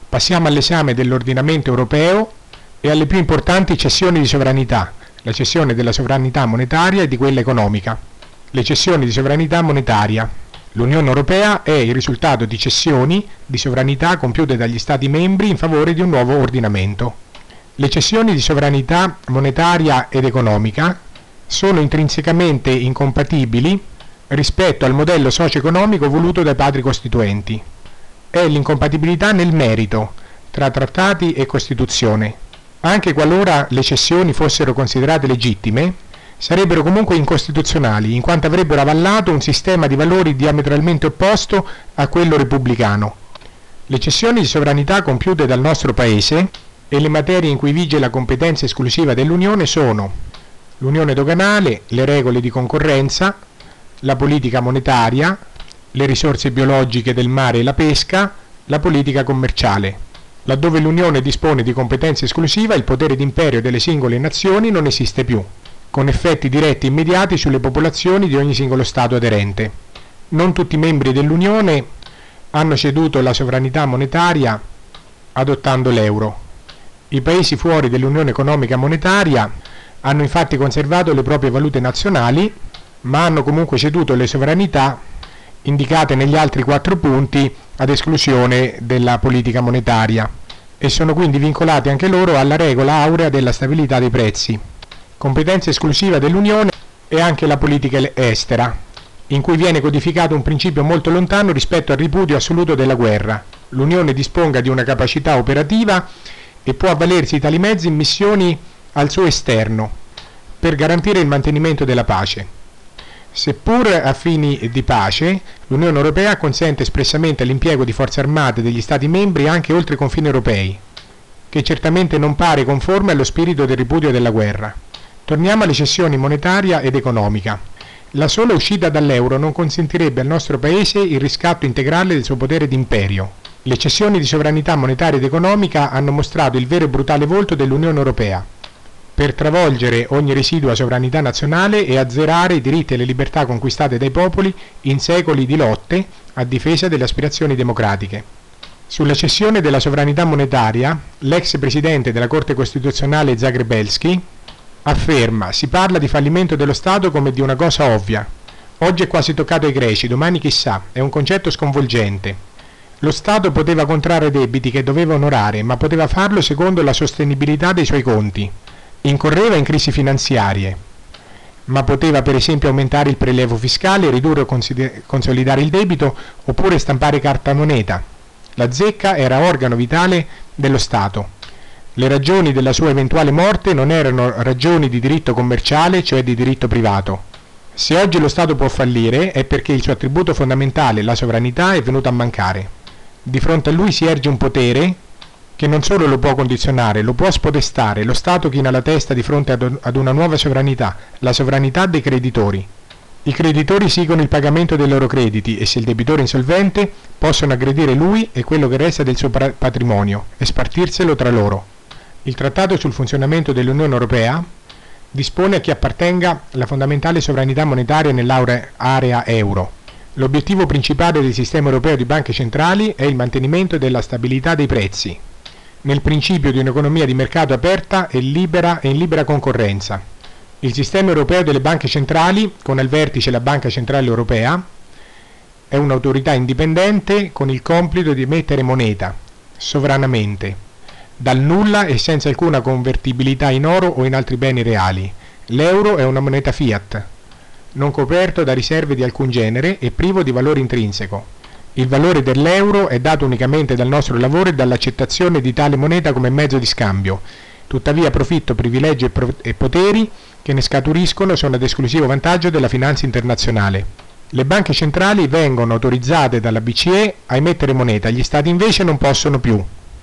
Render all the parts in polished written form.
Passiamo all'esame dell'ordinamento europeo e alle più importanti cessioni di sovranità, la cessione della sovranità monetaria e di quella economica. Le cessioni di sovranità monetaria. L'Unione Europea è il risultato di cessioni di sovranità compiute dagli Stati membri in favore di un nuovo ordinamento. Le cessioni di sovranità monetaria ed economica sono intrinsecamente incompatibili rispetto al modello socio-economico voluto dai padri costituenti. È l'incompatibilità nel merito tra trattati e Costituzione. Anche qualora le cessioni fossero considerate legittime, sarebbero comunque incostituzionali, in quanto avrebbero avallato un sistema di valori diametralmente opposto a quello repubblicano. Le cessioni di sovranità compiute dal nostro Paese e le materie in cui vige la competenza esclusiva dell'Unione sono l'unione doganale, le regole di concorrenza, la politica monetaria, le risorse biologiche del mare e la pesca, la politica commerciale. Laddove l'Unione dispone di competenza esclusiva, il potere d'imperio delle singole nazioni non esiste più, con effetti diretti e immediati sulle popolazioni di ogni singolo Stato aderente. Non tutti i membri dell'Unione hanno ceduto la sovranità monetaria adottando l'euro. I paesi fuori dell'Unione economica monetaria hanno infatti conservato le proprie valute nazionali, ma hanno comunque ceduto le sovranità indicate negli altri 4 punti ad esclusione della politica monetaria e sono quindi vincolati anche loro alla regola aurea della stabilità dei prezzi. Competenza esclusiva dell'Unione è anche la politica estera, in cui viene codificato un principio molto lontano rispetto al ripudio assoluto della guerra. L'Unione disponga di una capacità operativa e può avvalersi di tali mezzi in missioni al suo esterno per garantire il mantenimento della pace. Seppur a fini di pace, l'Unione Europea consente espressamente l'impiego di forze armate degli Stati membri anche oltre i confini europei, che certamente non pare conforme allo spirito del ripudio della guerra. Torniamo alle cessioni monetaria ed economica. La sola uscita dall'euro non consentirebbe al nostro Paese il riscatto integrale del suo potere d'imperio. Le cessioni di sovranità monetaria ed economica hanno mostrato il vero e brutale volto dell'Unione Europea, per travolgere ogni residua sovranità nazionale e azzerare i diritti e le libertà conquistate dai popoli in secoli di lotte a difesa delle aspirazioni democratiche. Sulla cessione della sovranità monetaria, l'ex presidente della Corte Costituzionale Zagrebelski afferma: si parla di fallimento dello Stato come di una cosa ovvia. Oggi è quasi toccato ai greci, domani chissà, è un concetto sconvolgente. Lo Stato poteva contrarre debiti che doveva onorare, ma poteva farlo secondo la sostenibilità dei suoi conti. Incorreva in crisi finanziarie, ma poteva per esempio aumentare il prelievo fiscale, ridurre o consolidare il debito oppure stampare carta moneta. La zecca era organo vitale dello Stato. Le ragioni della sua eventuale morte non erano ragioni di diritto commerciale, cioè di diritto privato. Se oggi lo Stato può fallire è perché il suo attributo fondamentale, la sovranità, è venuto a mancare. Di fronte a lui si erge un potere che non solo lo può condizionare, lo può spodestare. Lo Stato china la testa di fronte ad una nuova sovranità, la sovranità dei creditori. I creditori esigono il pagamento dei loro crediti e se il debitore è insolvente possono aggredire lui e quello che resta del suo patrimonio e spartirselo tra loro. Il Trattato sul funzionamento dell'Unione Europea dispone a chi appartenga la fondamentale sovranità monetaria nell'area euro. L'obiettivo principale del sistema europeo di banche centrali è il mantenimento della stabilità dei prezzi, nel principio di un'economia di mercato aperta e in libera concorrenza. Il sistema europeo delle banche centrali, con al vertice la Banca Centrale Europea, è un'autorità indipendente con il compito di emettere moneta, sovranamente, dal nulla e senza alcuna convertibilità in oro o in altri beni reali. L'euro è una moneta fiat, non coperto da riserve di alcun genere e privo di valore intrinseco. Il valore dell'euro è dato unicamente dal nostro lavoro e dall'accettazione di tale moneta come mezzo di scambio. Tuttavia profitto, privilegi e poteri che ne scaturiscono sono ad esclusivo vantaggio della finanza internazionale. Le banche centrali vengono autorizzate dalla BCE a emettere moneta, gli Stati invece non possono più.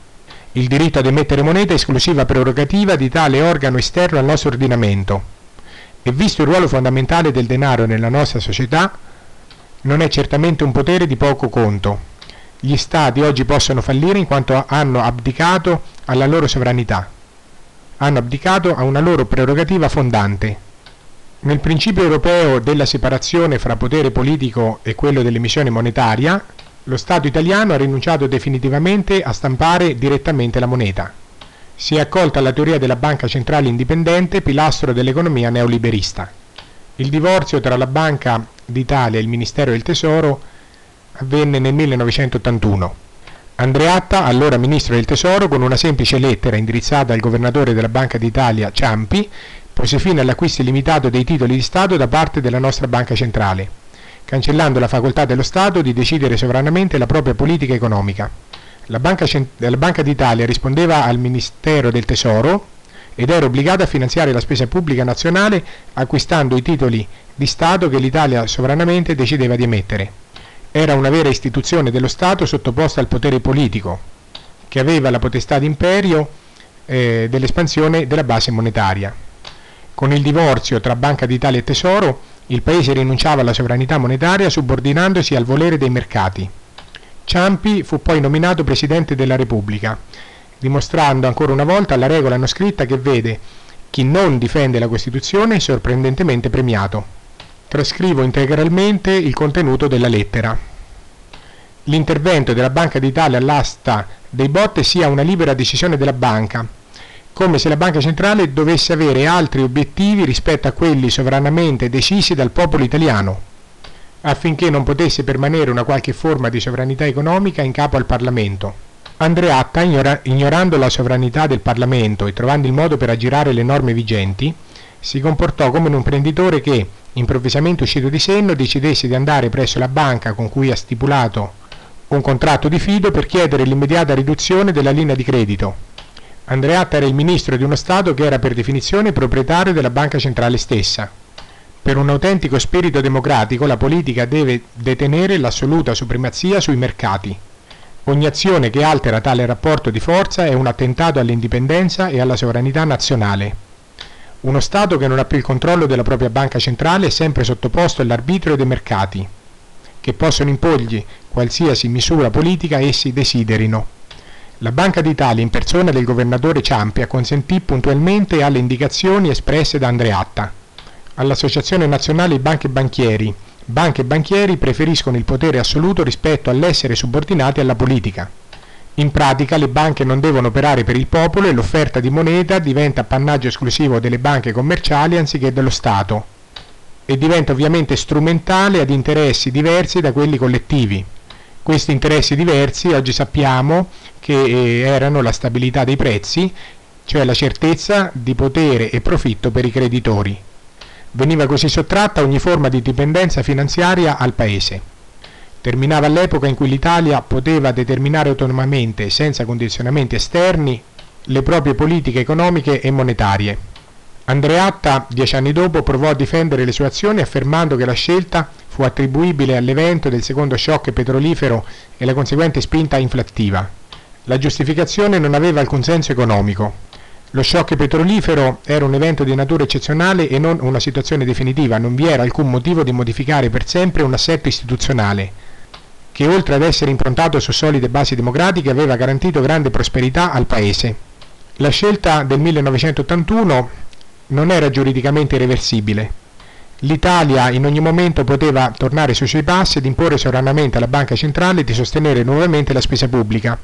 Il diritto ad emettere moneta è esclusiva prerogativa di tale organo esterno al nostro ordinamento. E visto il ruolo fondamentale del denaro nella nostra società, non è certamente un potere di poco conto. Gli Stati oggi possono fallire in quanto hanno abdicato alla loro sovranità, hanno abdicato a una loro prerogativa fondante. Nel principio europeo della separazione fra potere politico e quello dell'emissione monetaria, Lo Stato italiano ha rinunciato definitivamente a stampare direttamente la moneta. Si è accolta alla teoria della banca centrale indipendente, pilastro dell'economia neoliberista. Il divorzio tra la Banca d'Italia e il Ministero del Tesoro avvenne nel 1981. Andreatta, allora ministro del Tesoro, con una semplice lettera indirizzata al governatore della Banca d'Italia Ciampi, pose fine all'acquisto illimitato dei titoli di Stato da parte della nostra Banca Centrale, cancellando la facoltà dello Stato di decidere sovranamente la propria politica economica. La Banca d'Italia rispondeva al Ministero del Tesoro ed era obbligata a finanziare la spesa pubblica nazionale acquistando i titoli di Stato che l'Italia sovranamente decideva di emettere. Era una vera istituzione dello Stato sottoposta al potere politico, che aveva la potestà d'imperio dell'espansione della base monetaria. Con il divorzio tra Banca d'Italia e Tesoro, il Paese rinunciava alla sovranità monetaria subordinandosi al volere dei mercati. Ciampi fu poi nominato Presidente della Repubblica, dimostrando ancora una volta la regola non scritta che vede chi non difende la Costituzione sorprendentemente premiato. Trascrivo integralmente il contenuto della lettera. L'intervento della Banca d'Italia all'asta dei BOT sia una libera decisione della banca, come se la Banca Centrale dovesse avere altri obiettivi rispetto a quelli sovranamente decisi dal popolo italiano, affinché non potesse permanere una qualche forma di sovranità economica in capo al Parlamento. Andreatta, ignorando la sovranità del Parlamento e trovando il modo per aggirare le norme vigenti, si comportò come un imprenditore che, improvvisamente uscito di senno, decidesse di andare presso la banca con cui ha stipulato un contratto di fido per chiedere l'immediata riduzione della linea di credito. Andreatta era il ministro di uno Stato che era per definizione proprietario della Banca Centrale stessa. Per un autentico spirito democratico la politica deve detenere l'assoluta supremazia sui mercati. Ogni azione che altera tale rapporto di forza è un attentato all'indipendenza e alla sovranità nazionale. Uno Stato che non ha più il controllo della propria banca centrale è sempre sottoposto all'arbitrio dei mercati, che possono imporgli qualsiasi misura politica essi desiderino. La Banca d'Italia, in persona del governatore Ciampi, acconsentì puntualmente alle indicazioni espresse da Andreatta. All'Associazione Nazionale Banche e banchieri preferiscono il potere assoluto rispetto all'essere subordinati alla politica. In pratica le banche non devono operare per il popolo e l'offerta di moneta diventa appannaggio esclusivo delle banche commerciali anziché dello Stato e diventa ovviamente strumentale ad interessi diversi da quelli collettivi. Questi interessi diversi oggi sappiamo che erano la stabilità dei prezzi, cioè la certezza di potere e profitto per i creditori. Veniva così sottratta ogni forma di dipendenza finanziaria al Paese. Terminava l'epoca in cui l'Italia poteva determinare autonomamente, senza condizionamenti esterni, le proprie politiche economiche e monetarie. Andreatta, 10 anni dopo, provò a difendere le sue azioni affermando che la scelta fu attribuibile all'evento del secondo shock petrolifero e la conseguente spinta inflattiva. La giustificazione non aveva alcun senso economico. Lo shock petrolifero era un evento di natura eccezionale e non una situazione definitiva, non vi era alcun motivo di modificare per sempre un assetto istituzionale, che oltre ad essere improntato su solide basi democratiche aveva garantito grande prosperità al Paese. La scelta del 1981 non era giuridicamente irreversibile. L'Italia in ogni momento poteva tornare sui suoi passi ed imporre sovranamente alla Banca Centrale di sostenere nuovamente la spesa pubblica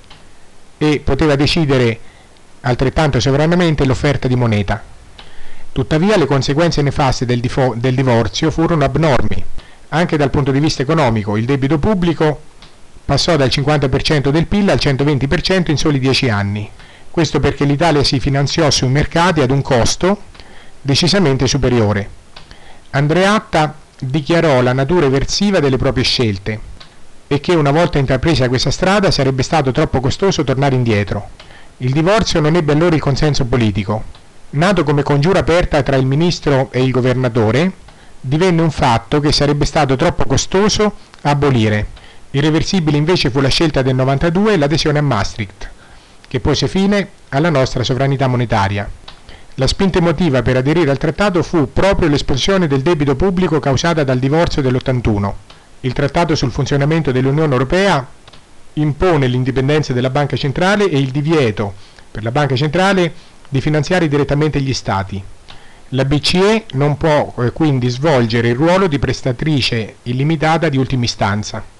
e poteva decidere altrettanto sovranamente l'offerta di moneta. Tuttavia le conseguenze nefaste del divorzio furono abnormi. Anche dal punto di vista economico, il debito pubblico passò dal 50% del PIL al 120% in soli 10 anni. Questo perché l'Italia si finanziò sui mercati ad un costo decisamente superiore. Andreatta dichiarò la natura eversiva delle proprie scelte e che una volta intrapresa questa strada sarebbe stato troppo costoso tornare indietro. Il divorzio non ebbe allora il consenso politico. Nato come congiura aperta tra il ministro e il governatore, divenne un fatto che sarebbe stato troppo costoso abolire. Irreversibile invece fu la scelta del 92 e l'adesione a Maastricht, che pose fine alla nostra sovranità monetaria. La spinta emotiva per aderire al trattato fu proprio l'esplosione del debito pubblico causata dal divorzio dell'81. Il trattato sul funzionamento dell'Unione Europea impone l'indipendenza della Banca Centrale e il divieto per la Banca Centrale di finanziare direttamente gli Stati. La BCE non può quindi svolgere il ruolo di prestatrice illimitata di ultima istanza.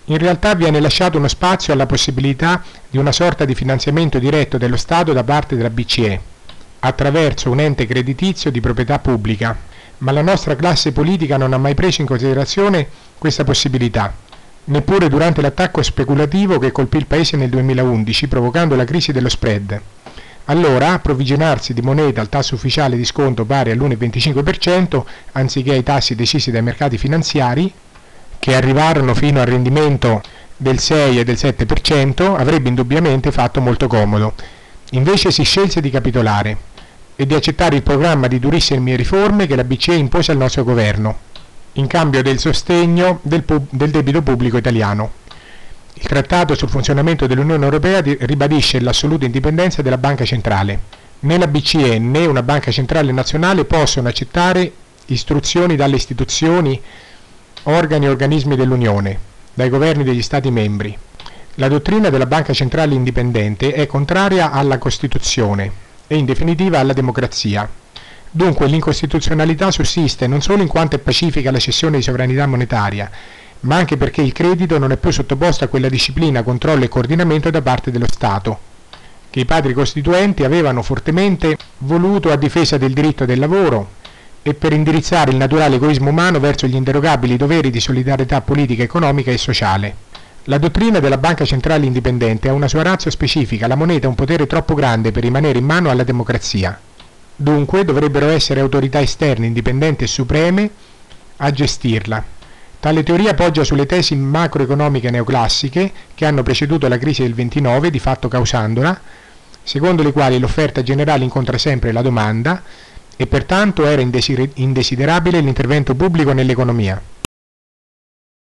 In realtà viene lasciato uno spazio alla possibilità di una sorta di finanziamento diretto dello Stato da parte della BCE, attraverso un ente creditizio di proprietà pubblica, ma la nostra classe politica non ha mai preso in considerazione questa possibilità, neppure durante l'attacco speculativo che colpì il paese nel 2011, provocando la crisi dello spread. Allora, approvvigionarsi di moneta al tasso ufficiale di sconto pari all'1,25%, anziché ai tassi decisi dai mercati finanziari, che arrivarono fino al rendimento del 6 e del 7%, avrebbe indubbiamente fatto molto comodo. Invece si scelse di capitolare e di accettare il programma di durissime riforme che la BCE impose al nostro governo, in cambio del sostegno del debito pubblico italiano. Il Trattato sul funzionamento dell'Unione Europea ribadisce l'assoluta indipendenza della Banca Centrale. Né la BCE né una Banca Centrale nazionale possono accettare istruzioni dalle istituzioni, organi e organismi dell'Unione, dai governi degli Stati membri. La dottrina della Banca Centrale Indipendente è contraria alla Costituzione e in definitiva alla democrazia. Dunque l'incostituzionalità sussiste non solo in quanto è pacifica la cessione di sovranità monetaria, ma anche perché il credito non è più sottoposto a quella disciplina, controllo e coordinamento da parte dello Stato, che i padri costituenti avevano fortemente voluto a difesa del diritto del lavoro e per indirizzare il naturale egoismo umano verso gli inderogabili doveri di solidarietà politica, economica e sociale. La dottrina della Banca Centrale Indipendente ha una sua ratio specifica: la moneta ha un potere troppo grande per rimanere in mano alla democrazia. Dunque dovrebbero essere autorità esterne, indipendenti e supreme a gestirla. Tale teoria poggia sulle tesi macroeconomiche neoclassiche che hanno preceduto la crisi del 29, di fatto causandola, secondo le quali l'offerta generale incontra sempre la domanda e pertanto era indesiderabile l'intervento pubblico nell'economia.